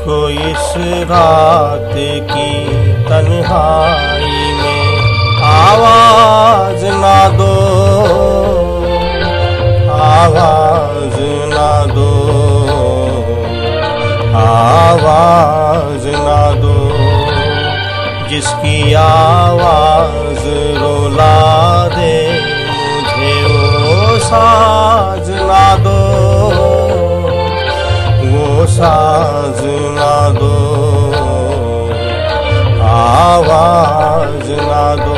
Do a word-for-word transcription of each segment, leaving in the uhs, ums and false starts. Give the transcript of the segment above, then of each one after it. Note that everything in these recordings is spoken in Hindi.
मुझको इस रात की तन्हाई में आवाज ना दो, आवाज ना दो, आवाज ना दो। जिसकी आवाज रुला दे मुझे वो साज ना दो, वो साज ना दो, आवाज ना दो।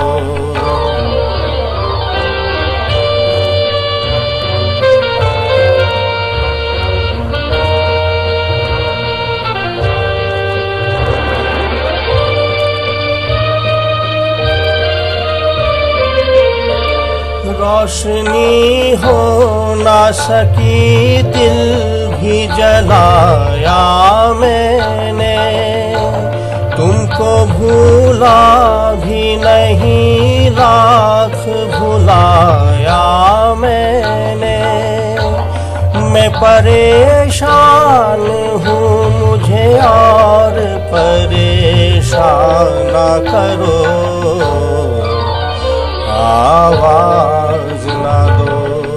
रोशनी हो ना सकी दिल भी जलाया मैंने, तुमको भूला भी नहीं लाख भुलाया मैंने। मैं परेशान हूँ मुझे और परेशान ना करो, आवाज ना दो।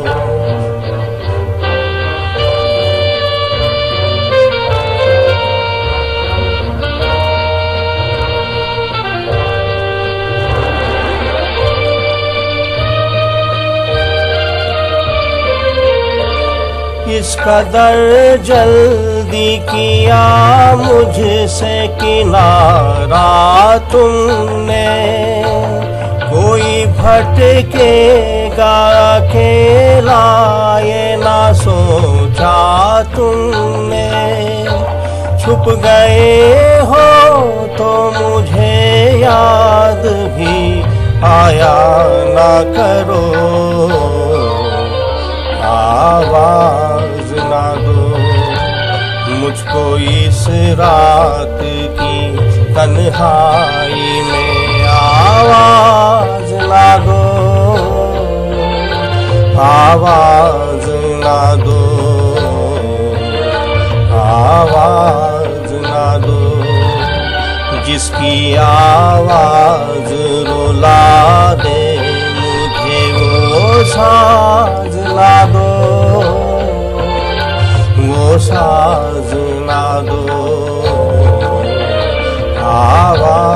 इस कदर जल्दी किया मुझसे किनारा तुमने, कोई भटकेगा अकेला ये ना सोचा तुमने। छुप गए हो तो मुझे याद भी आया ना करो, आवाज ना दो। मुझको इस रात की तन्हाई में आवाज ना दो, आवाज ना दो, आवाज ना दो। जिसकी आवाज रुला दे मुझे वो साज ना दो, वो साज ना दो, आवाज